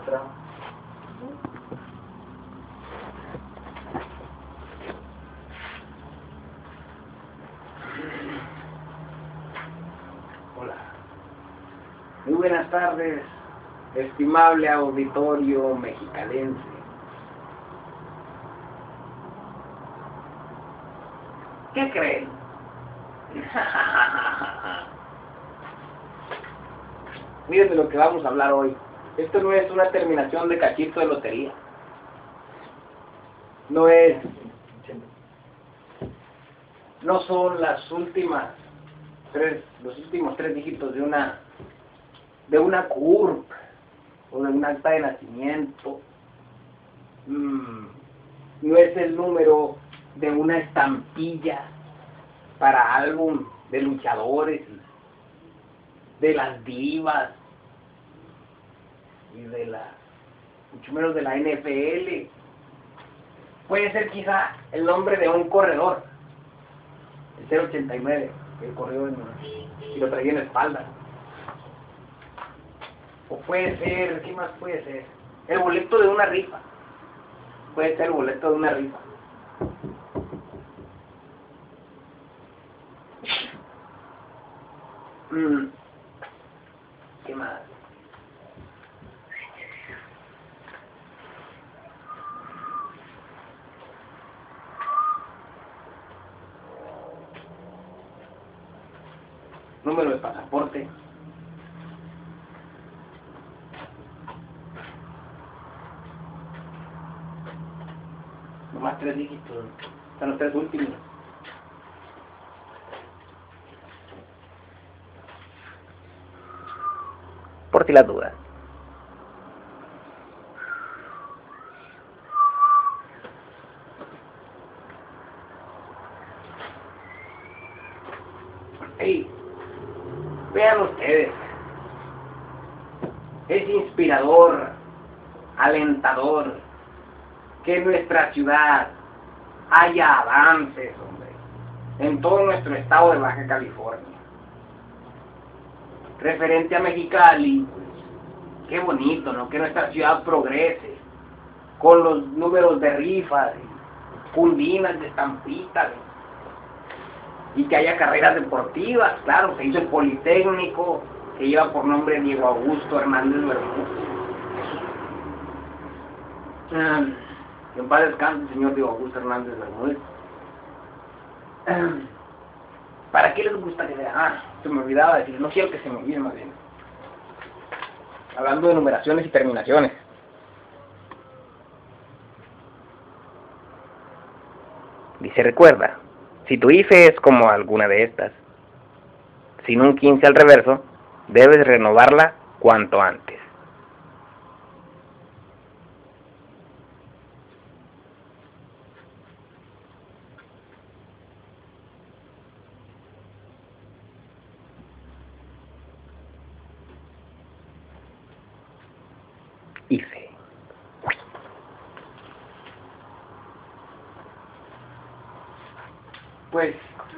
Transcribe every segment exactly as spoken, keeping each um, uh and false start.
otra. Hola. Muy buenas tardes, estimable auditorio mexicalense. ¿Qué creen? Miren de lo que vamos a hablar hoy. Esto no es una terminación de cachito de lotería. No es... No son las últimas tres, los últimos tres dígitos de una de una C U R P o de un acta de nacimiento. Mm, no es el número de una estampilla para álbum de luchadores, de las divas y de la, mucho menos de la N F L. Puede ser quizá el nombre de un corredor, el cero ochenta y nueve, que corrió en, y lo traía en la espalda. O puede ser, ¿qué más puede ser? El boleto de una rifa. Puede ser el boleto de una rifa. Mm. ¿Qué más? Número de pasaporte. Nomás tres dígitos. Están los tres últimos. Por si las dudas. Hey, vean ustedes. Es inspirador, alentador, que en nuestra ciudad haya avances, hombre, en todo nuestro estado de Baja California. Referente a Mexicali, pues, qué bonito, ¿no? Que nuestra ciudad progrese con los números de rifas, cundinas de estampitas, y que haya carreras deportivas. Claro, se hizo el Politécnico, que lleva por nombre Diego Augusto Hernández Bermúdez. Um, que en paz descanse, señor Diego Augusto Hernández Bermúdez. Um, ¿Para qué les gusta que sea? Ah, se me olvidaba decir, no quiero que se me olvide más bien. Hablando de numeraciones y terminaciones. Dice, recuerda, si tu I F E es como alguna de estas, sin un quince al reverso, debes renovarla cuanto antes. I F E. Pues,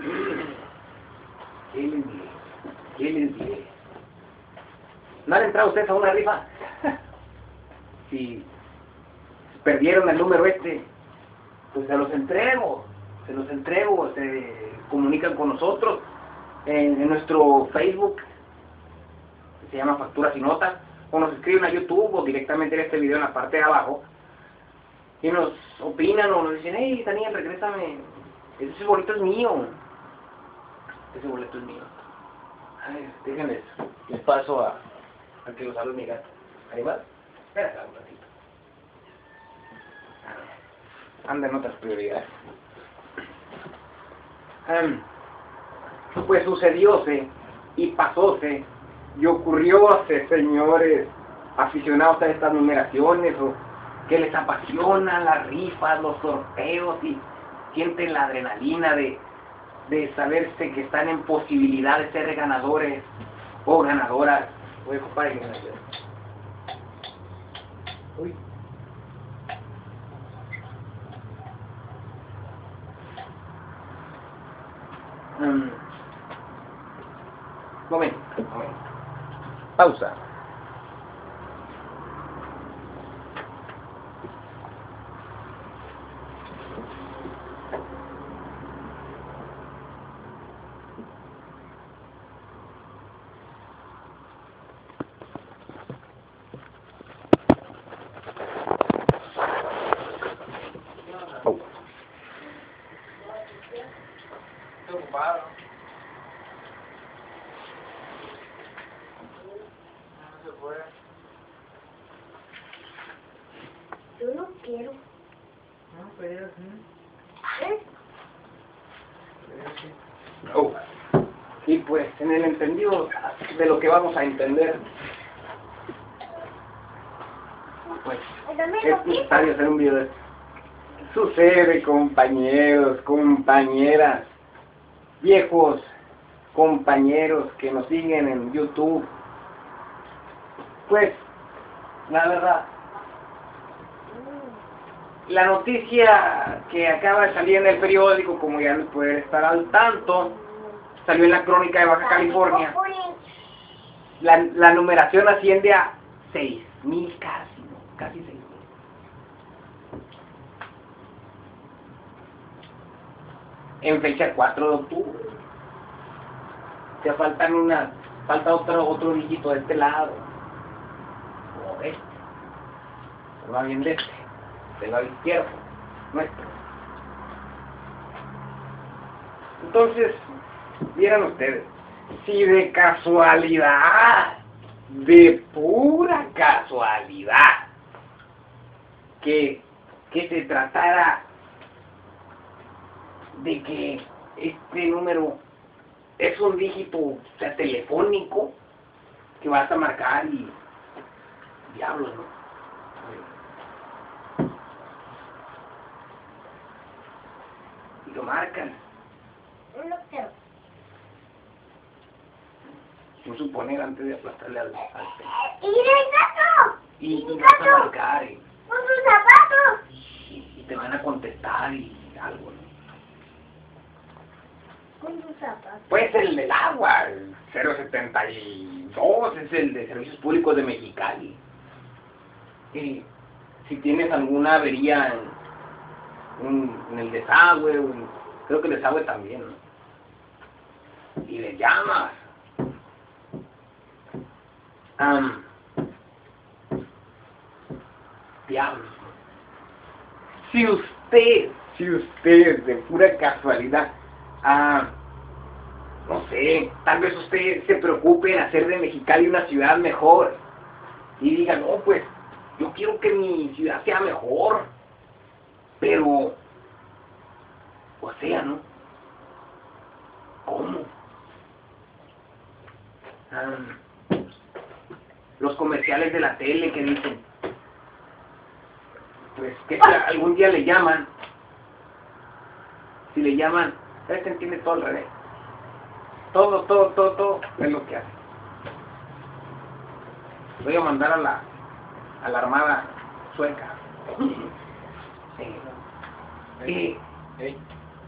¿qué les diré? ¿Qué les diré? ¿No han entrado ustedes a una rifa? Si perdieron el número este, pues se los entrego, se los entrego, se comunican con nosotros en, en nuestro Facebook, que se llama Facturas y Notas, o nos escriben a YouTube o directamente en este video en la parte de abajo, y nos opinan o nos dicen, hey Daniel, regrésame, ese boleto es mío, ese boleto es mío. Ay, déjenles, les paso a, a que los hable mi gato. ¿Animal? Espera acá un ratito. Anda en otras prioridades. Um, pues sucedióse y pasóse y ocurrióse, señores aficionados a estas numeraciones, o que les apasionan las rifas, los sorteos, y sienten la adrenalina de, de saberse que están en posibilidad de ser ganadores o ganadoras. Voy a ocupar el ganación. Uy. Um, momento, momento. Pausa. ocupado. No se puede. Yo no quiero. No, pero sí. ¿Eh? Pero sí. Oh. Y pues, en el entendido de lo que vamos a entender, pues, es necesario hacer un video de esto. Sucede, compañeros, compañeras, viejos compañeros que nos siguen en YouTube. Pues, la verdad, la noticia que acaba de salir en el periódico, como ya no puede estar al tanto, salió en la Crónica de Baja California. La, la numeración asciende a seis mil casi, ¿no? Casi seis mil. En fecha cuatro de octubre. Ya faltan una, falta otro, otro dígito de este lado. O de este. O más bien de este. Del lado izquierdo. Nuestro. Entonces, vieran ustedes, si de casualidad, de pura casualidad, que, que se tratara de que este número es un dígito, o sea, telefónico, que vas a marcar y diablos, ¿no? Y lo marcan. No quiero. Sin suponer antes de aplastarle al, al pelo. ¡Y el gato! Y, ¡Y y el vas a gato! marcar y, ¡Con sus zapatos! y, y te van a contestar y algo, ¿no? Con sus zapatos. Pues el del agua, el cero setenta y dos es el de Servicios Públicos de Mexicali. Y si tienes alguna avería en, en, en el desagüe, o en- creo que el desagüe también, ¿no? Y le llamas. Am, diablos. Si usted, si usted de pura casualidad, ah, no sé, tal vez usted se preocupe en hacer de Mexicali una ciudad mejor y diga, no, pues, yo quiero que mi ciudad sea mejor, pero, o sea, ¿no? ¿Cómo? Ah, los comerciales de la tele que dicen, pues, que si algún día le llaman, si le llaman, este entiende todo al revés. Todo, todo, todo, todo es lo que hace. Voy a mandar a la, a la armada sueca. Sí. Y, Ey,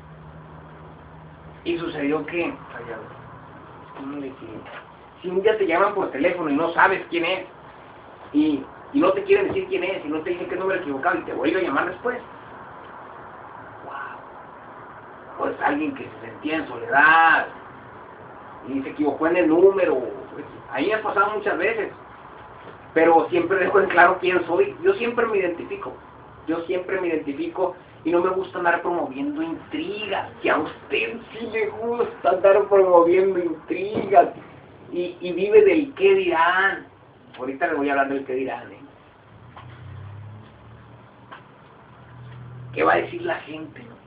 y sucedió que, allá. ¿cómo le diré? Si un día te llaman por teléfono y no sabes quién es, y, y no te quieren decir quién es, y no te dicen qué número equivocado, y te vuelve a llamar después. Wow. Pues alguien que se sentía en soledad, y se equivocó en el número. Pues, ahí me ha pasado muchas veces, pero siempre dejo en claro quién soy. Yo siempre me identifico, yo siempre me identifico y no me gusta andar promoviendo intrigas, que a usted sí le gusta andar promoviendo intrigas y, y vive del qué dirán. Ahorita le voy a hablar del qué dirán, ¿eh? ¿Qué va a decir la gente, no?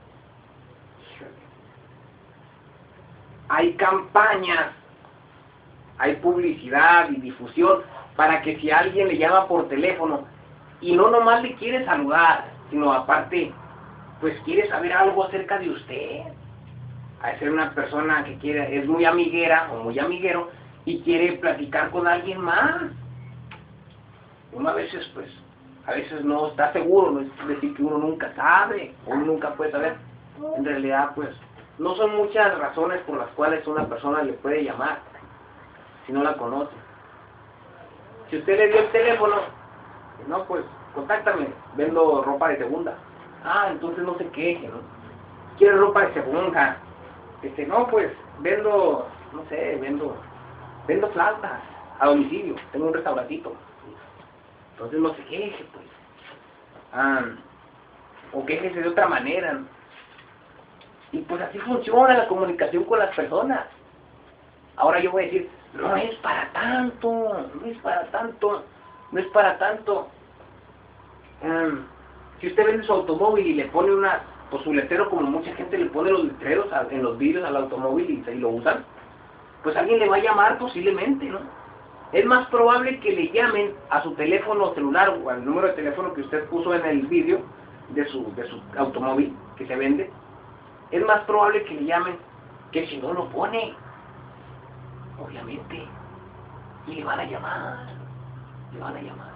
Hay campañas, hay publicidad y difusión para que si alguien le llama por teléfono y no nomás le quiere saludar, sino aparte, pues quiere saber algo acerca de usted. A ser una persona que quiere, es muy amiguera o muy amiguero y quiere platicar con alguien más. Uno a veces, pues, a veces no está seguro, no es decir que uno nunca sabe, uno nunca puede saber. En realidad, pues, no son muchas razones por las cuales una persona le puede llamar si no la conoce. Si usted le dio el teléfono, no, pues, contáctame, vendo ropa de segunda. Ah, entonces no se queje, ¿no? ¿Quiere ropa de segunda? Este, no, pues, vendo, no sé, vendo, vendo flautas a domicilio, tengo un restaurantito. Entonces no se queje, pues. Ah, o quéjese de otra manera, ¿no? Y pues así funciona la comunicación con las personas. Ahora yo voy a decir, no es para tanto, no es para tanto, no es para tanto. Um, si usted vende su automóvil y le pone una, pues su letrero, como mucha gente le pone los letreros a, en los vidrios al automóvil y, y lo usan, pues alguien le va a llamar posiblemente, ¿no? Es más probable que le llamen a su teléfono celular o al número de teléfono que usted puso en el vídeo de su, de su automóvil que se vende. Es más probable que le llamen que si no lo pone, obviamente, y le van a llamar, le van a llamar.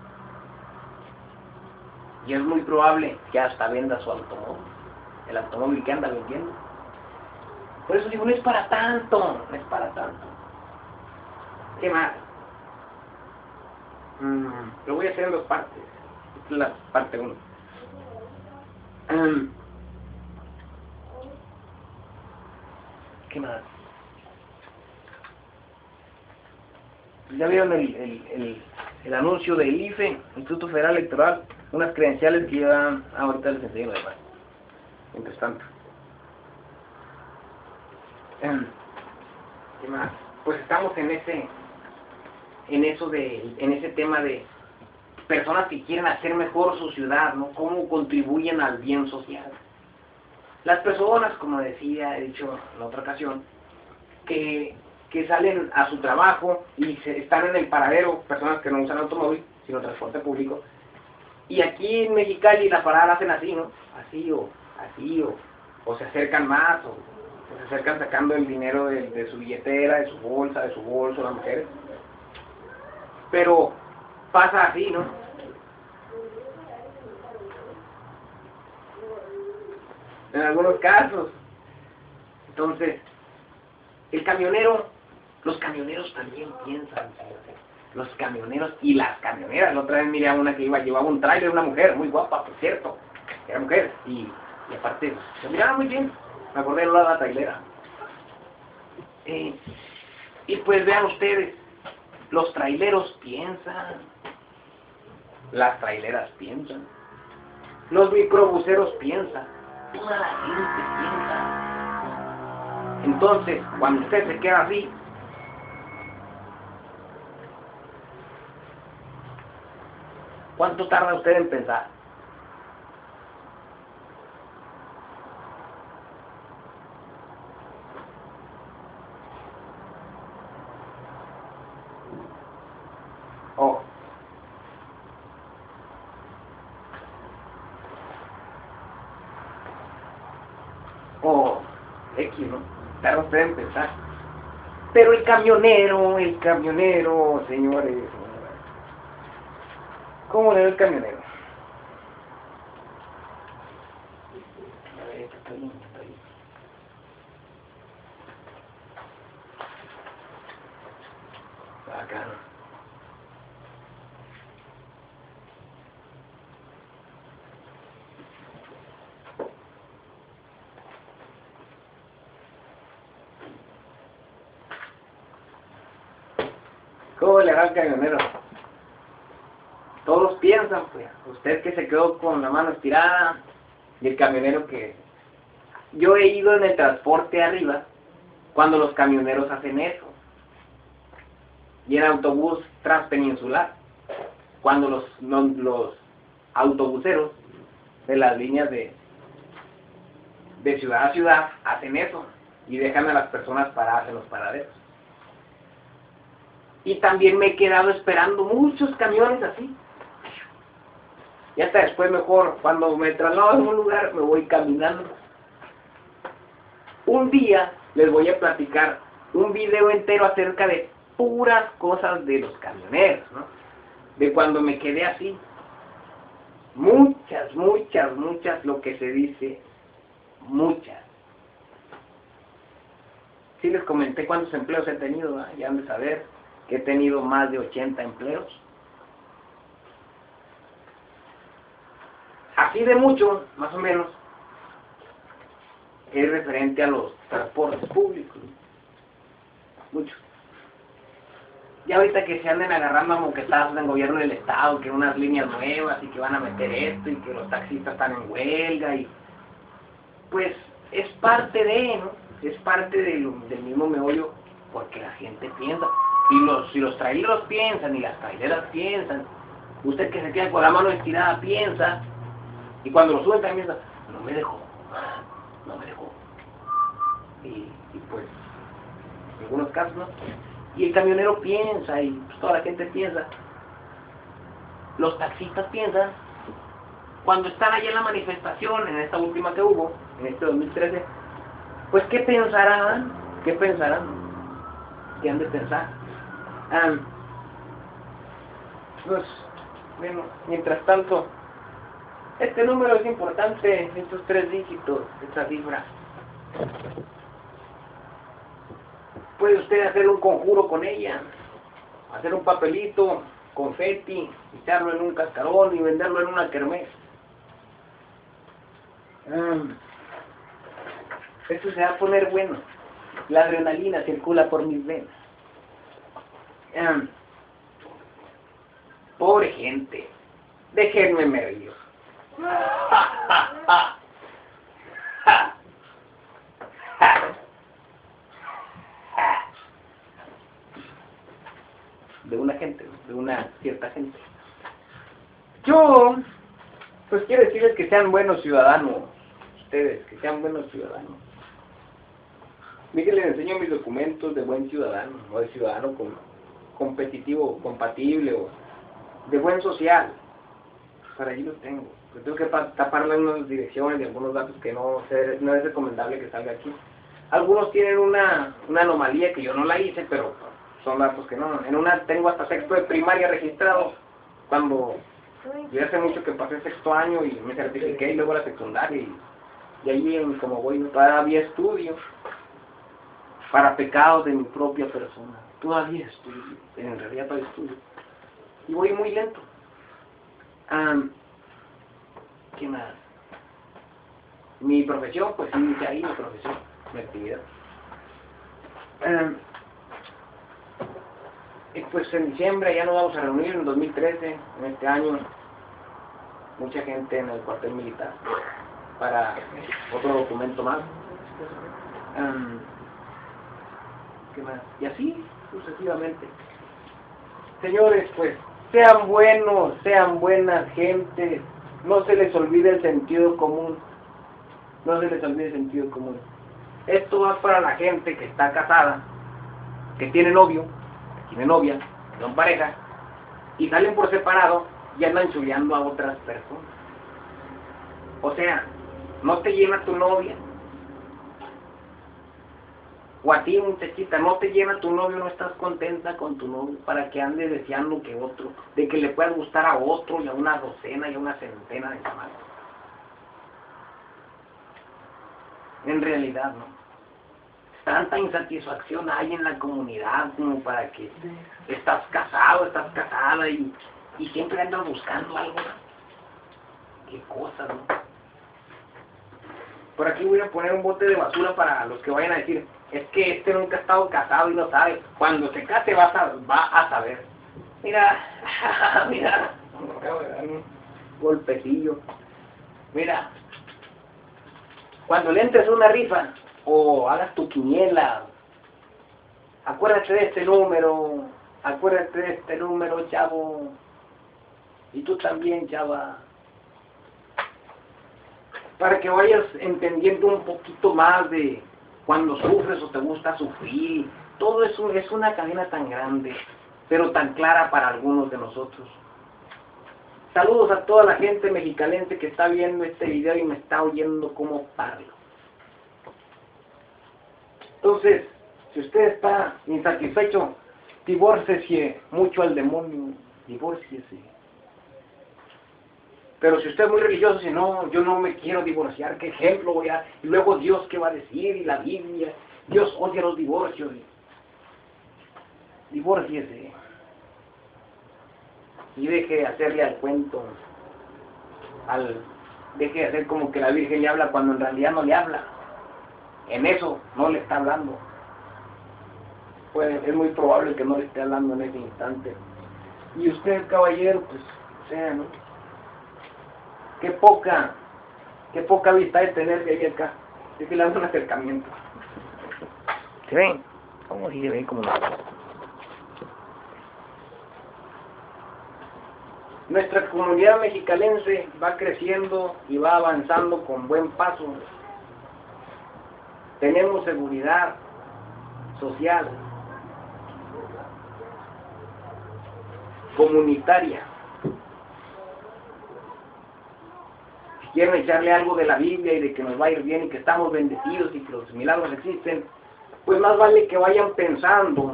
Y es muy probable que hasta venda su automóvil, el automóvil que anda vendiendo. Por eso digo, no es para tanto, no es para tanto. ¿Qué más? Mm, lo voy a hacer en dos partes. Esta es la parte uno. Um, ¿Qué más? Ya vieron el, el, el, el anuncio del I F E, Instituto Federal Electoral, unas credenciales que llevan, ah, ahorita les enseño además, mientras tanto. Um, ¿Qué más? Pues estamos en ese, en eso de, en ese tema de personas que quieren hacer mejor su ciudad, ¿no? Cómo contribuyen al bien social. Las personas, como decía, he dicho en la otra ocasión, que, que salen a su trabajo y se, están en el paradero, personas que no usan automóvil, sino transporte público, y aquí en Mexicali la parada hacen así, ¿no? Así o así, o, o se acercan más, o, o se acercan sacando el dinero de, de su billetera, de su bolsa, de su bolso, las mujeres. Pero pasa así, ¿no? En algunos casos. Entonces, el camionero, los camioneros también piensan, los camioneros y las camioneras. La otra vez miré a una que iba, llevaba un tráiler, una mujer, muy guapa, por cierto, era mujer, y, y aparte, se miraba muy bien, me acordé de la trailera. Eh, y pues vean ustedes, los traileros piensan, las traileras piensan, los microbuseros piensan, toda la gente piensa. Entonces, cuando usted se queda así, ¿cuánto tarda usted en pensar? Oh. O X, ¿no? Tarda usted en pensar. Pero el camionero, el camionero, señores, señoras. ¿Cómo le ve el camionero? A ver, esto está bien, está bien. Acá, ¿no? ¿Cómo le hará el camionero? Todos piensan, pues, usted que se quedó con la mano estirada y el camionero que... Yo he ido en el transporte arriba cuando los camioneros hacen eso. Y en autobús transpeninsular, cuando los, no, los autobuseros de las líneas de, de ciudad a ciudad hacen eso y dejan a las personas paradas en los paraderos. Y también me he quedado esperando muchos camiones así. Y hasta después mejor, cuando me traslado a un lugar, me voy caminando. Un día les voy a platicar un video entero acerca de puras cosas de los camioneros, ¿no? De cuando me quedé así. Muchas, muchas, muchas, lo que se dice, muchas. Sí les comenté cuántos empleos he tenido, ¿no? Ya han de saber que he tenido más de ochenta empleos. Así de mucho, más o menos, es referente a los transportes públicos. Mucho. Ya ahorita que se anden agarrando a moquetazos en gobierno del estado, que unas líneas nuevas y que van a meter esto y que los taxistas están en huelga y... Pues es parte de, ¿no? Es parte de lo, del mismo meollo, porque la gente piensa. Y los, si los traileros piensan, y las traileras piensan, usted que se queda con la mano estirada piensa, y cuando lo suelta piensa, no me dejó, no me dejó. Y, y pues, en algunos casos, ¿no? Y el camionero piensa, y pues, toda la gente piensa. Los taxistas piensan. Cuando están allá en la manifestación, en esta última que hubo, en este dos mil trece, pues ¿qué pensarán? ¿Qué pensarán? ¿Qué han de pensar? Ah, pues, bueno, mientras tanto, este número es importante, estos tres dígitos, esta cifra. Puede usted hacer un conjuro con ella, hacer un papelito, confeti, echarlo en un cascarón y venderlo en una kermés. Um, esto se va a poner bueno. La adrenalina circula por mis venas. Um, pobre gente, déjenme me río. De una gente, de una cierta gente. Yo, pues quiero decirles que sean buenos ciudadanos, ustedes, que sean buenos ciudadanos. Miren, les enseño mis documentos de buen ciudadano, o de ciudadano com competitivo, compatible, o de buen social. Para allí los tengo. Yo tengo que taparle unas direcciones y algunos datos que no, se, no es recomendable que salga aquí. Algunos tienen una, una anomalía que yo no la hice, pero son datos que no. En una tengo hasta sexto de primaria registrado, cuando yo hace mucho que pasé sexto año y me certifiqué y luego la secundaria. Y, y ahí, como voy, todavía estudio para pecados de mi propia persona. Todavía estudio, en realidad todavía estudio. Y voy muy lento. Um, ¿Qué más? Mi profesión, pues sí, dice ahí mi profesión, mi actividad. Um, y pues en diciembre ya nos vamos a reunir, en dos mil trece, en este año, mucha gente en el cuartel militar, para otro documento más. Um, ¿Qué más? Y así, sucesivamente. Señores, pues, sean buenos, sean buenas gentes, no se les olvide el sentido común, no se les olvide el sentido común. Esto va para la gente que está casada, que tiene novio, que tiene novia, que son pareja, y salen por separado y andan chuleando a otras personas. O sea, no te llena tu novia, o a ti, muchachita, no te llena tu novio, no estás contenta con tu novio, para que ande deseando que otro, de que le pueda gustar a otro, y a una docena, y a una centena de chamanos. En realidad, ¿no? Tanta insatisfacción hay en la comunidad como para que estás casado, estás casada, y, y siempre andas buscando algo. Qué cosas, ¿no? Por aquí voy a poner un bote de basura para los que vayan a decir, es que este nunca ha estado casado y no sabe. Cuando se case va a, va a saber. Mira, mira, me acabo de dar un golpecillo. Mira, cuando le entres una rifa o hagas tu quiniela, acuérdate de este número, acuérdate de este número, chavo. Y tú también, chava. Para que vayas entendiendo un poquito más de cuando sufres o te gusta sufrir. Todo eso es una cadena tan grande, pero tan clara para algunos de nosotros. Saludos a toda la gente mexicalense que está viendo este video y me está oyendo cómo parlo. Entonces, si usted está insatisfecho, divórcese mucho al demonio, divórciese. Pero si usted es muy religioso, si no, yo no me quiero divorciar, ¿qué ejemplo voy a...? Y luego Dios, ¿qué va a decir? Y la Biblia, Dios odia los divorcios. Divórciese. Y deje de hacerle al cuento, al, deje de hacer como que la Virgen le habla cuando en realidad no le habla. En eso no le está hablando. Pues es muy probable que no le esté hablando en ese instante. Y usted, caballero, pues, o sea, ¿no? Qué poca, qué poca vista de tener de ahí acá. Es que le hago un acercamiento. ¿Se ven? ¿Cómo si se ven como nada? Nuestra comunidad mexicalense va creciendo y va avanzando con buen paso. Tenemos seguridad social, comunitaria. Si quieren echarle algo de la Biblia y de que nos va a ir bien y que estamos bendecidos y que los milagros existen, pues más vale que vayan pensando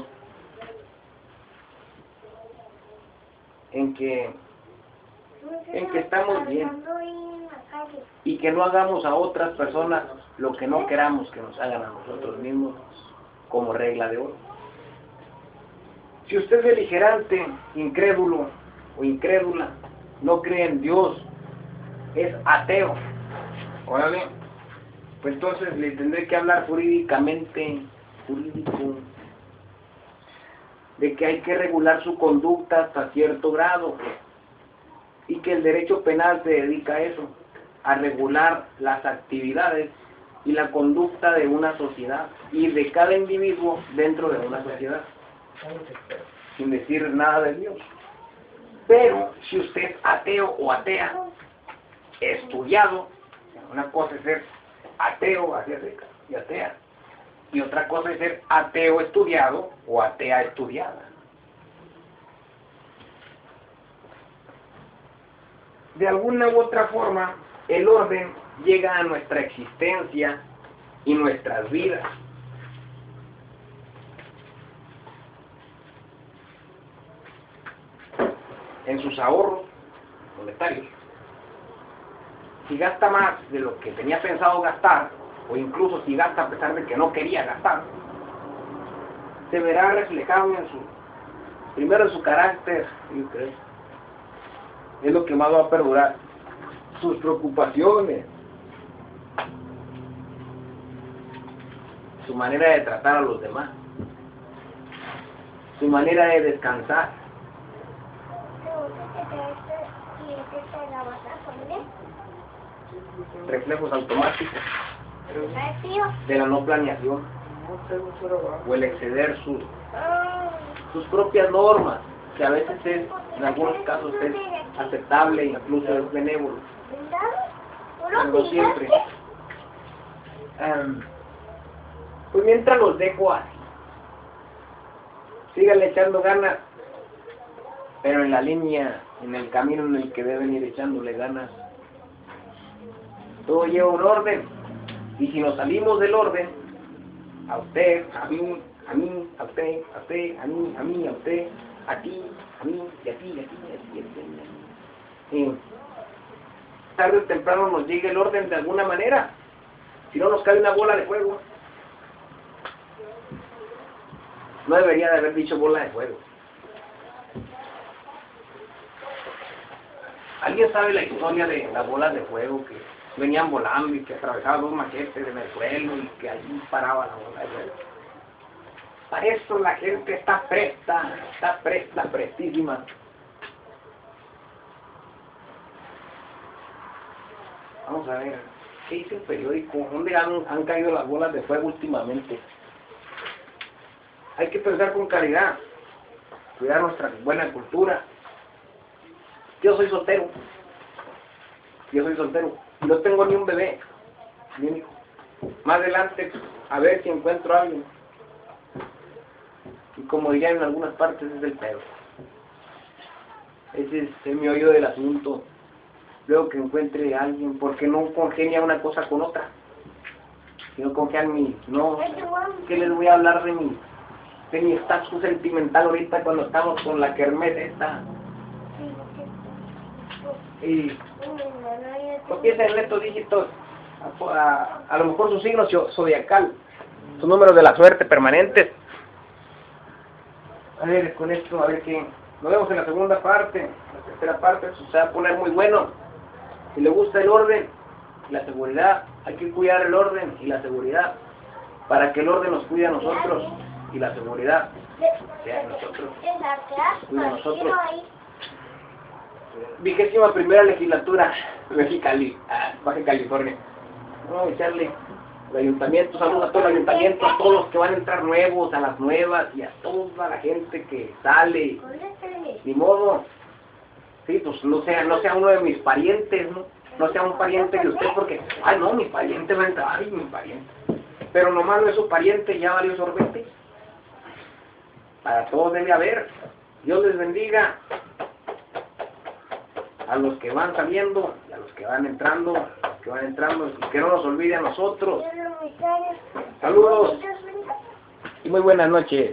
en que en que estamos bien y que no hagamos a otras personas lo que no queramos que nos hagan a nosotros mismos como regla de oro. Si usted es beligerante, incrédulo o incrédula, no cree en Dios, es ateo, órale, pues entonces le tendré que hablar jurídicamente, jurídico, de que hay que regular su conducta hasta cierto grado, y que el derecho penal se dedica a eso, a regular las actividades y la conducta de una sociedad y de cada individuo dentro de una sociedad, sin decir nada de Dios. Pero si usted es ateo o atea, estudiado, una cosa es ser ateo, así seca, y atea, y otra cosa es ser ateo estudiado o atea estudiada. De alguna u otra forma, el orden llega a nuestra existencia y nuestras vidas. En sus ahorros monetarios. Si gasta más de lo que tenía pensado gastar, o incluso si gasta a pesar de que no quería gastar, se verá reflejado en su, primero en su carácter, yo creo. Es lo que más va a perdurar. Sus preocupaciones, su manera de tratar a los demás, su manera de descansar. Reflejos automáticos de la no planeación o el exceder sus, sus propias normas, que a veces es, en algunos casos es aceptable e incluso es benévolo, pero no siempre. Um, pues mientras los dejo así, síganle echando ganas, pero en la línea, en el camino en el que deben ir echándole ganas. Todo lleva un orden, y si nos salimos del orden, a usted, a mí, a mí, a usted, a usted, a mí, a mí, a usted, a ti, a mí, y a ti, y a ti, y a ti, y a ti. Y tarde o temprano nos llega el orden de alguna manera, si no nos cae una bola de fuego. No debería de haber dicho bola de fuego. ¿Alguien sabe la historia de las bolas de fuego que venían volando y que atravesaban dos machetes en el suelo y que allí paraba la bola de fuego? Para eso la gente está presta, está presta, prestísima. Vamos a ver, ¿qué dice el periódico? ¿Dónde han, han caído las bolas de fuego últimamente? Hay que pensar con caridad, cuidar nuestra buena cultura. Yo soy soltero, yo soy soltero, no tengo ni un bebé, ni un hijo. Más adelante, a ver si encuentro a alguien. Y como dirían en algunas partes, es el pedo. Ese es el meollo del asunto. Luego que encuentre a alguien, porque no congenia una cosa con otra. Si no congenian mi, no, ¿qué les voy a hablar de mi, de mi estatus sentimental ahorita cuando estamos con la kermés esta? Y no piensen en estos dígitos, a, a, a lo mejor su signo zodiacal, sus números de la suerte permanentes. A ver, con esto, a ver qué. Nos vemos en la segunda parte, la tercera parte, se va a poner muy bueno. Si le gusta el orden y la seguridad, hay que cuidar el orden y la seguridad, para que el orden nos cuide a nosotros y la seguridad sea de nosotros, cuide a nosotros. Vigésima primera legislatura, Mexicali, ah, Baja California. Vamos a echarle El ayuntamiento, saluda a todo el ayuntamiento, a todos los que van a entrar nuevos, a las nuevas y a toda la gente que sale. Ni modo. Sí, pues no sea, no sea uno de mis parientes, ¿no? No sea un pariente de usted porque, ay no, mi pariente va a entrar, ay, mi pariente. Pero nomás no es su pariente, ya valió sorbete. Para todos debe haber. Dios les bendiga. A los que van saliendo, y a los que van entrando, a los que van entrando, y que no nos olvide a nosotros. Saludos y muy buenas noches.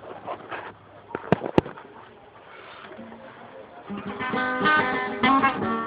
Thank you.